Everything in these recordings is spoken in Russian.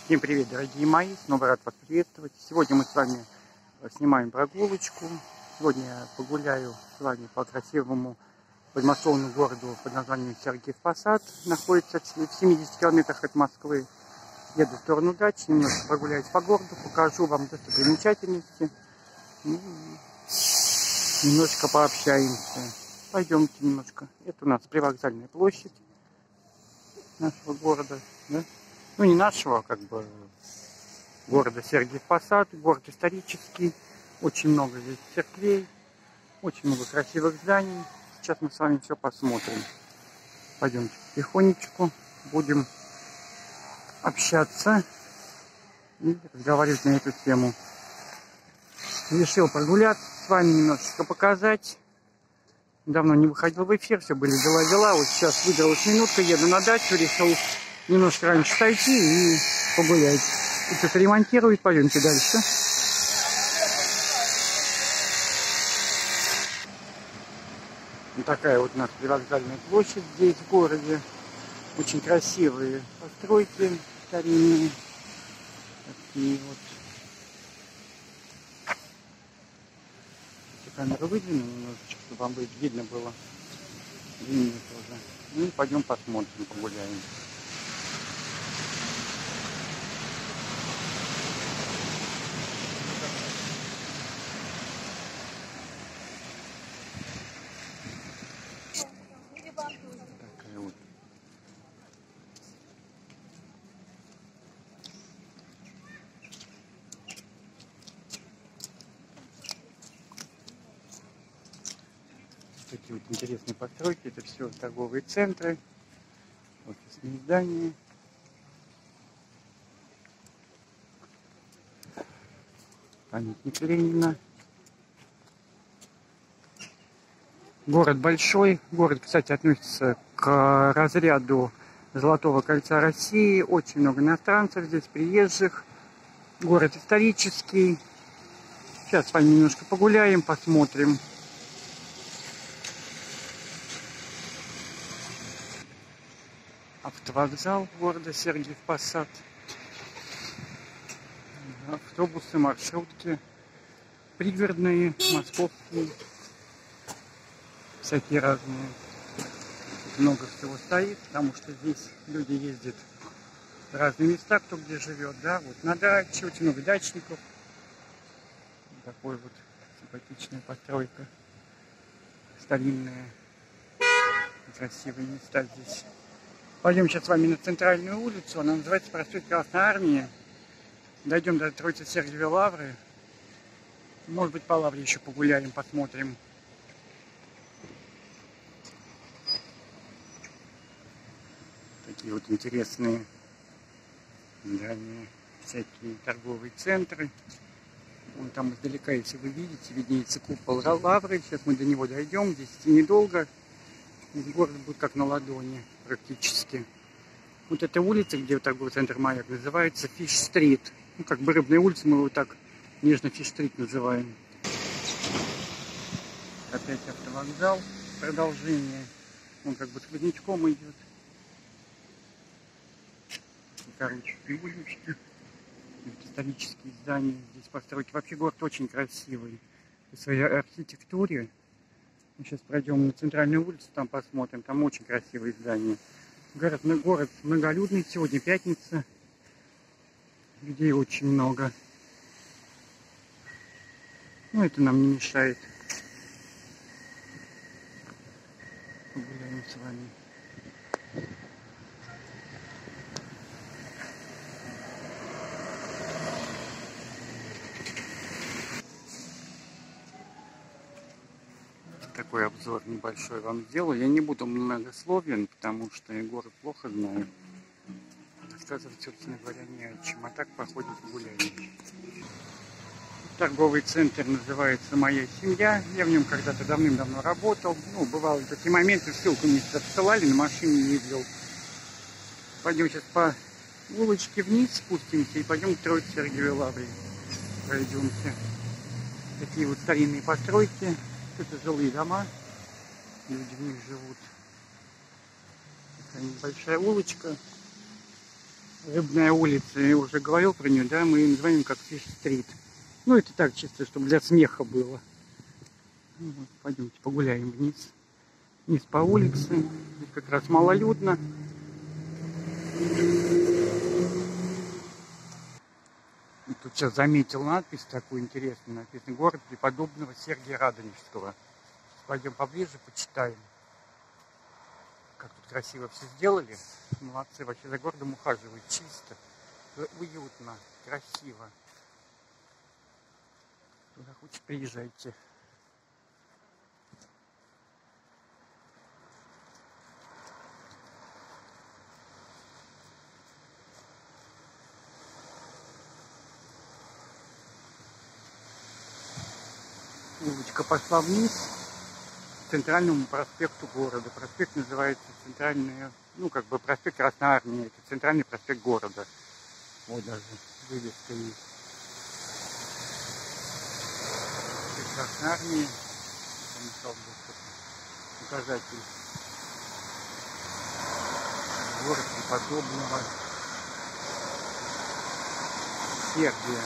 Всем привет, дорогие мои! Снова рад вас приветствовать. Сегодня мы с вами снимаем прогулочку. Сегодня я погуляю с вами по красивому подмосковному городу под названием Сергиев Посад. Находится в 70 километрах от Москвы. Еду в сторону дачи, немножко прогуляюсь по городу, покажу вам достопримечательности. Немножко пообщаемся. Пойдемте немножко. Это у нас привокзальная площадь нашего города. Да? Ну, не нашего, как бы, города Сергиев Посад, город исторический, очень много здесь церквей, очень много красивых зданий. Сейчас мы с вами все посмотрим. Пойдемте потихонечку, будем общаться и разговаривать на эту тему. Решил прогуляться с вами, немножечко показать. Давно не выходил в эфир, все были дела. Вот сейчас выделалась минутка, еду на дачу, решил немножко раньше сойти и погулять. Тут что-то ремонтируют, пойдемте дальше. Вот такая вот у нас привокзальная площадь здесь в городе. Очень красивые постройки старинные. Такие вот. Камеру выдвину немножечко, чтобы вам видно было. Видно тоже. Ну и пойдем посмотрим, погуляем. Такая вот. Такие вот интересные постройки. Это все торговые центры, офисные здания. Памятник Ленина. Город большой. Город, кстати, относится к разряду Золотого кольца России. Очень много иностранцев здесь, приезжих. Город исторический. Сейчас с вами немножко погуляем, посмотрим. Автовокзал города Сергиев Посад. Автобусы, маршрутки. Пригородные, московские. Всякие разные. Много всего стоит, потому что здесь люди ездят в разные места, кто где живет, да, вот на даче, очень много дачников. Такой вот симпатичная постройка, старинная, красивые места здесь. Пойдем сейчас с вами на центральную улицу, она называется Проспект Красной Армии. Дойдем до Троице-Сергиевой Лавры. Может быть, по Лавре еще погуляем, посмотрим. Такие вот интересные здания, всякие торговые центры. Вон там издалека, если вы видите, виднеется купол Лавры. Сейчас мы до него дойдем, здесь недолго. Здесь город будет как на ладони практически. Вот эта улица, где торговый центр «Маяк», называется Фиш-стрит. Ну, как бы рыбная улица, мы его так нежно Фиш-стрит называем. Опять автовокзал, продолжение. Он как бы сквознячком идет. Короче, улички, исторические здания, здесь постройки. Вообще город очень красивый по своей архитектуре. Мы сейчас пройдем на центральную улицу, там посмотрим, там очень красивые здания. Город многолюдный, сегодня пятница, людей очень много. Но это нам не мешает. Погуляем с вами. Такой обзор небольшой вам сделаю. Я не буду многословен, потому что я город плохо знаю. Рассказывать, собственно говоря, не о чем. А так походим, погуляем. Торговый центр называется «Моя семья». Я в нем когда-то давным-давно работал. Ну, бывало такие моменты, ссылку мне сюда посылали, на машине ездил. Пойдем сейчас по улочке вниз спустимся и пойдем к Троице-Сергиевой Лавре. Пройдемте. Такие вот старинные постройки. Это жилые дома, люди в них живут. Такая небольшая улочка. Рыбная улица, я уже говорил про нее, да, мы ее называем как Фиш-стрит. Ну, это так чисто, чтобы для смеха было. Ну, вот, пойдемте погуляем вниз. Вниз по улице. Здесь как раз малолюдно. И тут сейчас заметил надпись такую интересную. Написано: город преподобного Сергия Радонежского. Пойдем поближе, почитаем. Как тут красиво все сделали. Молодцы, вообще за городом ухаживают чисто, уютно, красиво. Туда хоть приезжайте. Улочка пошла вниз к центральному проспекту города. Проспект называется центральный, ну как бы проспект Красной Армии. Это центральный проспект города. Вот даже вывеска есть. Проспект Красной Армии. Указатель. Город преподобного Сергия.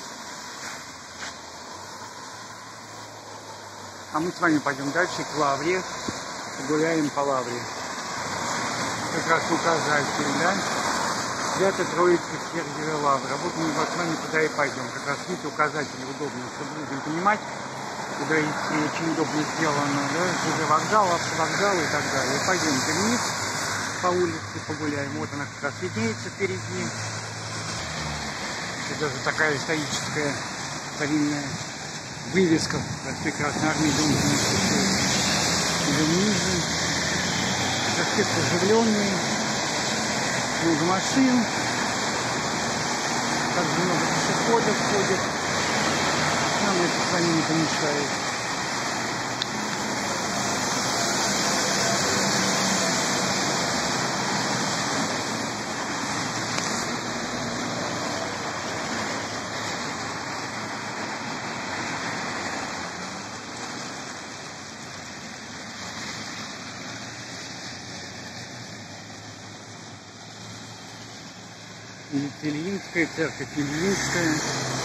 А мы с вами пойдем дальше к Лавре, гуляем по Лавре. Как раз указатель, да? Свято Троицы Сергиева Лавра. Вот мы с вами туда и пойдем. Как раз видите, указатели удобно, чтобы будем понимать, куда идти. Очень удобно сделано, да? Уже вокзал, автовокзал и так далее. Пойдемте вниз по улице погуляем. Вот она как раз виднеется впереди. Это даже такая историческая старинная вывеска проспект Красной Армии, дом ниже. Проспект оживленный, много машин, также много пешеходов ходят. Нам это с вами не помешает. Ильинская церковь, Ильинская.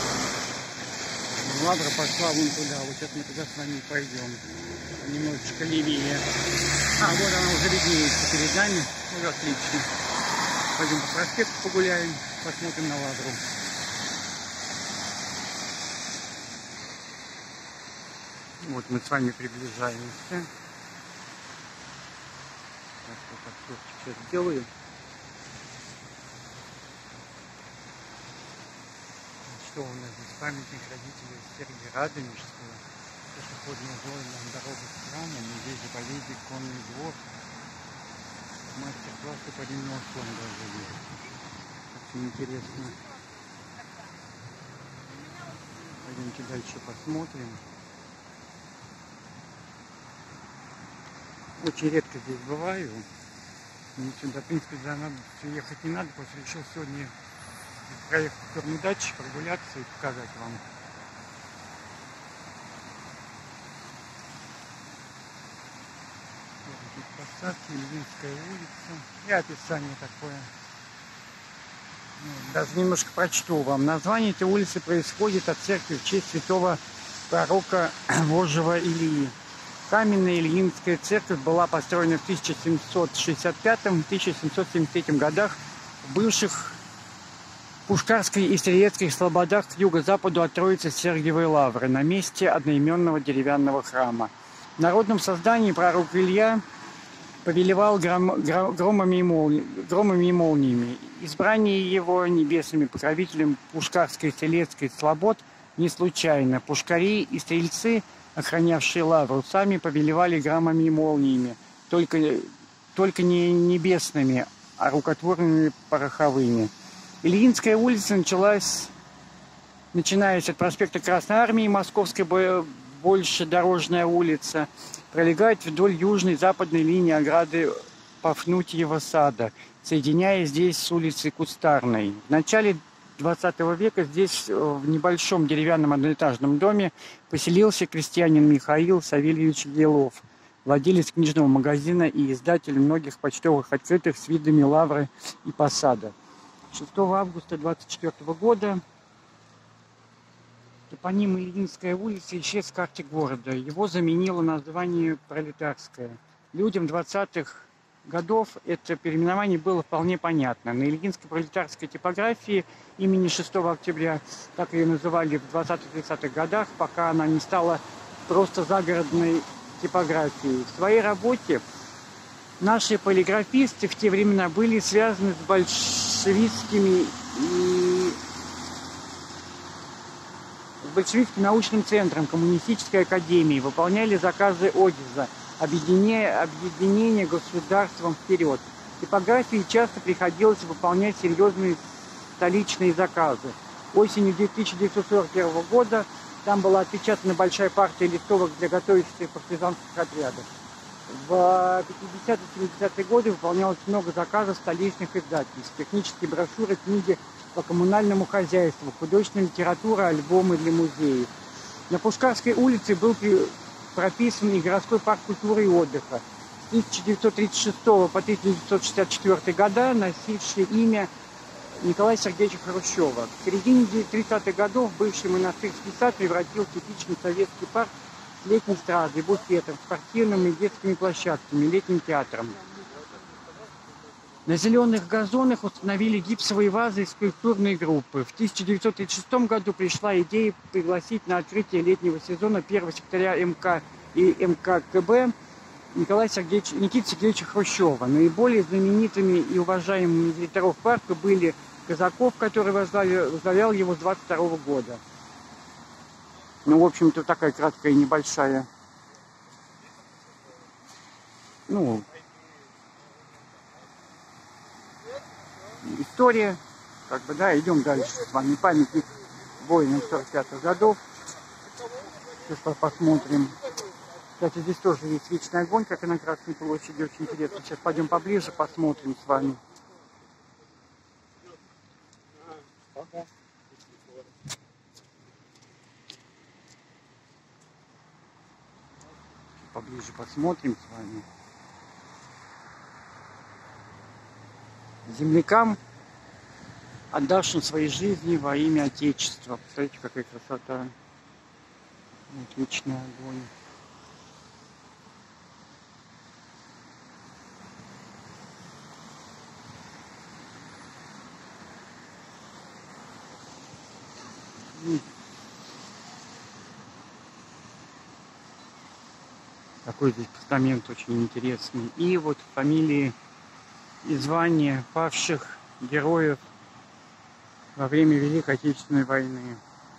Лавра пошла вон туда. Вот сейчас мы туда с вами пойдем. Немножечко левее. А, вот она уже виднеется перед нами. Ну, отлично. Пойдем по проспекту погуляем, посмотрим на Лавру. Вот мы с вами приближаемся. Так, вот сейчас сделаю. Что у нас здесь? Памятник родителей Сергия Радонежского. Пешеходная зона, дорога к храму, музей заповедник, конный двор. Мастер-классы по ремеслам даже есть. Очень интересно. Пойдемте дальше посмотрим. Очень редко здесь бываю. Мне сюда, в принципе, надо ехать не надо, просто решил сегодня проехать в сторону дачи, прогуляться и показать вам. Тут посадки, Ильинская улица и описание такое. Даже немножко прочту вам. Название этой улицы происходит от церкви в честь святого пророка Божьего Илии. Каменная Ильинская церковь была построена в 1765-1773 годах в бывших Пушкарской и Стрелецких слободах к юго-западу от Троицы Сергиевой Лавры на месте одноименного деревянного храма. В народном создании пророк Илья повелевал громами и молниями. Избрание его небесными покровителем Пушкарской и Стрелецкой слобод не случайно. Пушкари и стрельцы, охранявшие Лавру, сами повелевали громами и молниями, только не небесными, а рукотворными пороховыми. Ильинская улица начинаясь от проспекта Красной Армии, Московская Большедорожная улица, пролегает вдоль южной западной линии ограды Пафнутьева сада, соединяясь здесь с улицей Кустарной. В начале 20 века здесь, в небольшом деревянном одноэтажном доме, поселился крестьянин Михаил Савельевич Елов, владелец книжного магазина и издатель многих почтовых открыток с видами Лавры и Посада. В 6 августа 24 года топоним Ильинская улица исчез с карты города. Его заменило название Пролетарская. Людям 20-х годов это переименование было вполне понятно. На Ильинской пролетарской типографии имени 6 октября, так ее называли в 20-30-х годах, пока она не стала просто загородной типографией. В своей работе наши полиграфисты в те времена были связаны с большевистскими и большевистским научным центром Коммунистической академии, выполняли заказы ОГИЗа, объединение государством вперед. Типографии часто приходилось выполнять серьезные столичные заказы. Осенью 1941 года там была отпечатана большая партия листовок для готовящихся партизанских отрядов. В 50-70-е годы выполнялось много заказов столичных издательств, технические брошюры, книги по коммунальному хозяйству, художественная литература, альбомы для музеев. На Пушкарской улице был прописан и городской парк культуры и отдыха. С 1936 по 1964 года носивший имя Николая Сергеевича Хрущева. В середине 30-х годов бывший монастырский сад превратил в типичный советский парк с летней эстрадой, буфетом, спортивными и детскими площадками, летним театром. На зеленых газонах установили гипсовые вазы и скульптурные группы. В 1936 году пришла идея пригласить на открытие летнего сезона первого секретаря МК и МККБ Никита Сергеевича Хрущева. Наиболее знаменитыми и уважаемыми директоров парка были Казаков, который возглавлял его с 22 года. Ну, в общем-то, такая краткая небольшая, история. Как бы, да, идем дальше с вами. Памятник воинам 45-х годов. Сейчас посмотрим. Кстати, здесь тоже есть вечный огонь, как и на Красной площади. Очень интересно. Сейчас пойдем поближе, посмотрим с вами. Поближе посмотрим с вами. Землякам, отдавшим свои жизни во имя Отечества. Посмотрите, какая красота. Отличный огонь. Такой здесь постамент очень интересный. И вот фамилии и звания павших героев во время Великой Отечественной войны.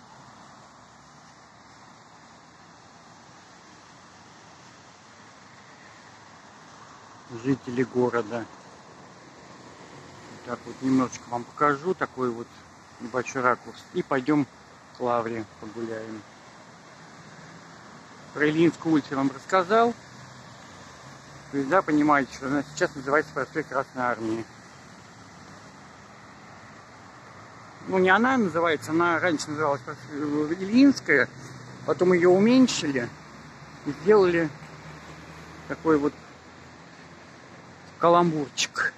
Жители города. Так вот немножечко вам покажу, такой вот небольшой ракурс. И пойдем к Лавре погуляем. Про Ильинскую улицу я вам рассказал. То есть, да, понимаете, что она сейчас называется Простой Красной Армией. Ну, не она называется, она раньше называлась Ильинская, потом ее уменьшили и сделали такой вот каламбурчик.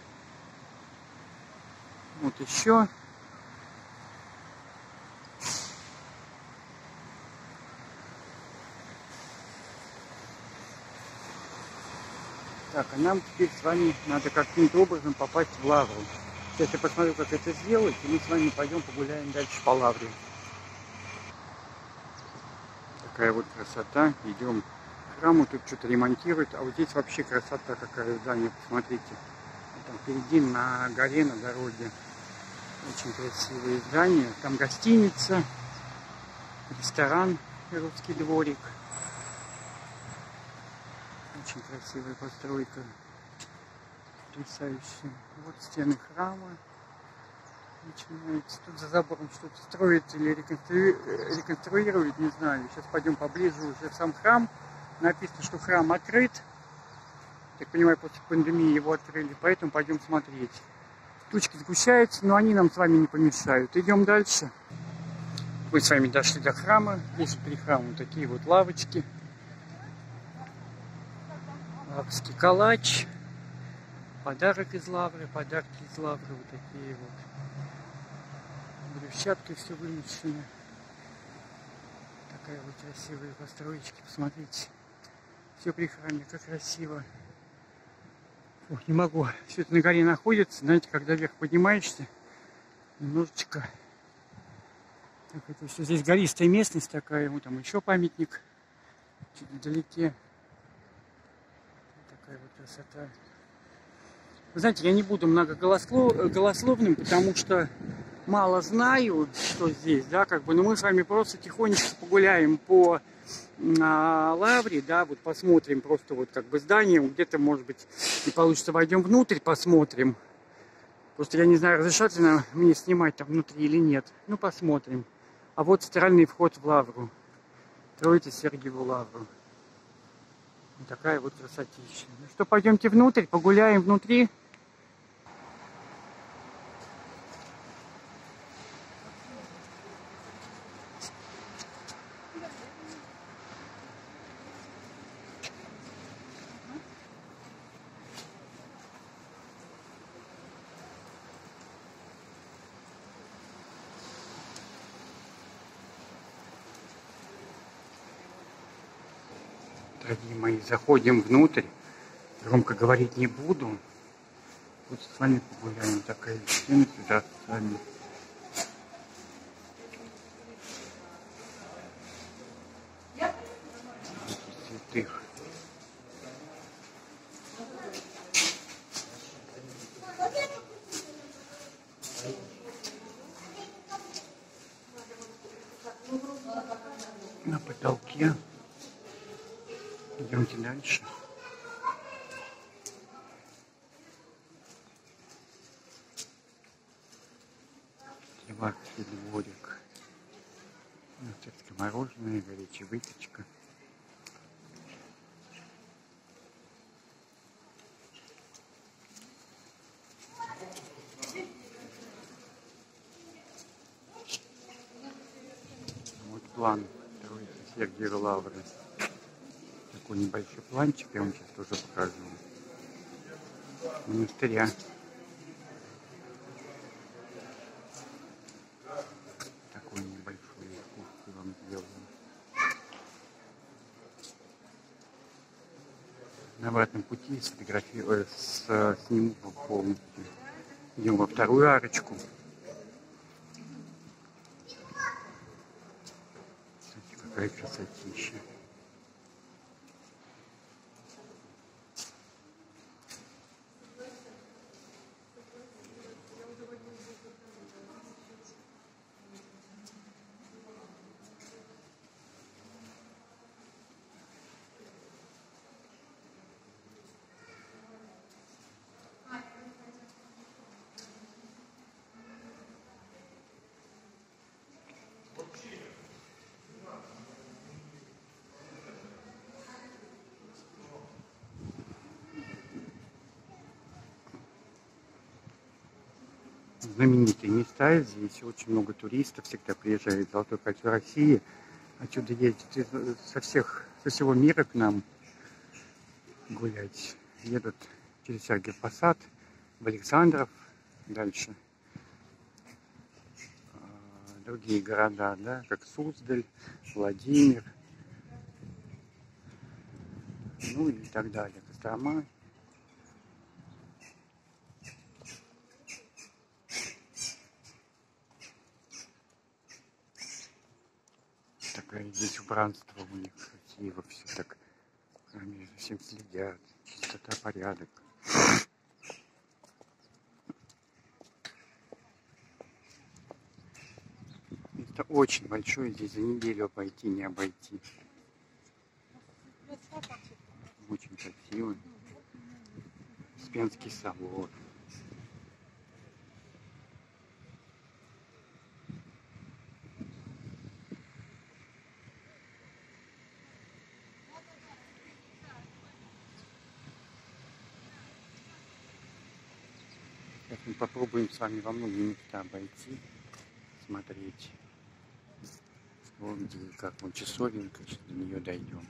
Вот еще. Так, а нам теперь с вами надо каким-то образом попасть в Лавру. Сейчас я посмотрю, как это сделать, и мы с вами пойдем погуляем дальше по Лавре. Такая вот красота. Идем к храму, тут что-то ремонтируют. А вот здесь вообще красота какая здание, посмотрите. Там впереди на горе, на дороге. Очень красивые здания. Там гостиница, ресторан, русский дворик. Очень красивая постройка, потрясающая. Вот стены храма. Начинается. Тут за забором что-то строят или реконструируют, не знаю. Сейчас пойдем поближе уже в сам храм. Написано, что храм открыт. Так понимаю, после пандемии его открыли, поэтому пойдем смотреть. Тучки сгущаются, но они нам с вами не помешают. Идем дальше. Мы с вами дошли до храма. Здесь при храме такие вот лавочки. Лаврский калач, подарок из Лавры, подарки из Лавры, вот такие вот. Брусчаткой все вымощено. Такая вот красивая построечка, посмотрите. Все при храме, как красиво. Ох, не могу. Все это на горе находится. Знаете, когда вверх поднимаешься, немножечко... Так, это все здесь гористая местность такая. Вот там еще памятник. Чуть вдалеке. Такая вот красота. Вы знаете, я не буду многоголословным, потому что мало знаю, что здесь, да, как бы, но мы с вами просто тихонечко погуляем по Лавре, да, вот посмотрим просто вот как бы здание, где-то, может быть, не получится, войдем внутрь, посмотрим. Просто я не знаю, разрешательно мне снимать там внутри или нет. Ну, посмотрим. А вот центральный вход в Лавру. Троице-Сергиеву Лавру. Вот такая вот красотища. Ну что, пойдемте внутрь, погуляем внутри. Дорогие мои, заходим внутрь. Громко говорить не буду. Вот с вами погуляем. Такая стена сюда с вами. Святых. На потолке. Идемте дальше. Криварский дворик. Царское мороженое, горячая выпечка. Вот план Троице-Сергиевой Лавры. Такой небольшой планчик, я вам сейчас тоже покажу. Монастыря. Такой небольшой искусство вам сделаю. На обратном пути сниму полностью. Идем во вторую арочку. Смотрите, какая красотища. Знаменитые места здесь, очень много туристов всегда приезжает в Золотое кольцо России, отсюда ездят со всего мира к нам гулять, едут через Сергиев Посад, в Александров, дальше другие города, да, как Суздаль, Владимир, ну и так далее, Кострома. Такое здесь убранство у них красиво, все так, они за всем следят, чистота, порядок. Это очень большое, здесь за неделю обойти, не обойти. Очень красиво. Успенский собор. Сейчас мы попробуем с вами во многие места обойти, смотреть, что где, как вон часовенка, сейчас до нее дойдем.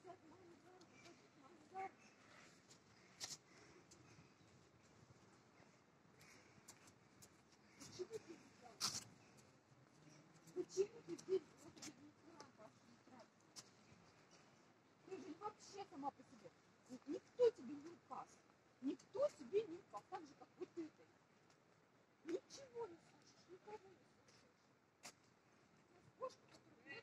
Почему ты здесь ты же вообще сама по себе. Никто тебе не указ. Никто тебе не указ. Так же, как вот этой. Ничего не слушаешь, никого не слушаешь. Кошка, которая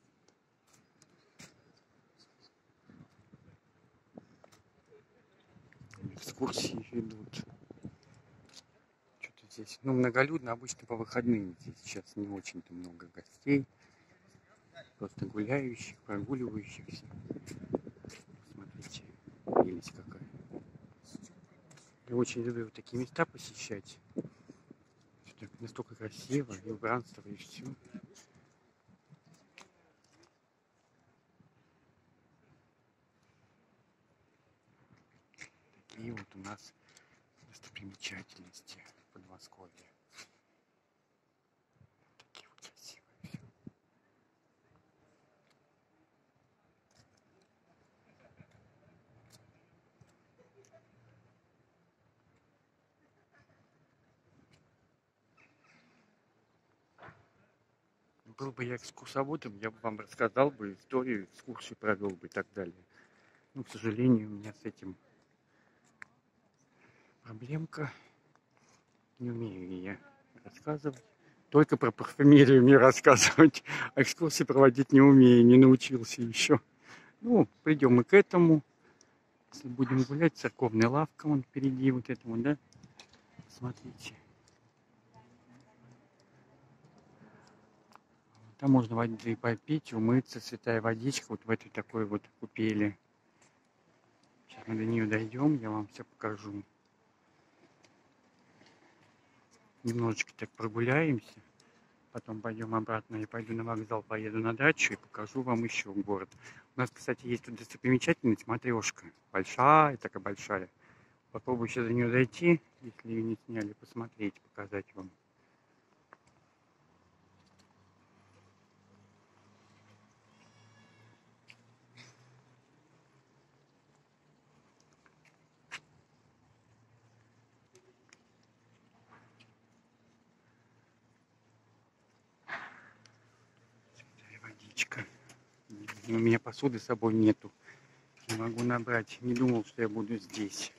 Экскурсии идут. Что-то здесь, ну, многолюдно, обычно по выходным. Здесь сейчас не очень-то много гостей. Просто гуляющих, прогуливающихся. Смотрите, прелесть какая. Я очень люблю вот такие места посещать. Что-то настолько красиво, и убранство, и все. Такие вот у нас достопримечательности в Подмосковье. Такие вот красивые. Был бы я экскурсоводом, я бы вам рассказал бы историю, экскурсию провел бы и так далее. Но, к сожалению, у меня с этим проблемка. Не умею я рассказывать. Только про парфюмерию мне рассказывать. А экскурсии проводить не умею, не научился еще. Ну, придем мы к этому. Если будем гулять, церковная лавка вон впереди вот этому, да? Смотрите. Там можно воды попить, умыться, святая водичка, вот в этой такой вот купели. Сейчас мы до нее дойдем, я вам все покажу. Немножечко так прогуляемся, потом пойдем обратно, я пойду на вокзал, поеду на дачу и покажу вам еще город. У нас, кстати, есть тут достопримечательность Матрешка. Большая, такая большая. Попробую сейчас до нее дойти, если ее не сняли, посмотреть, показать вам. Водичка. У меня посуды с собой нету. Не могу набрать. Не думал, что я буду здесь.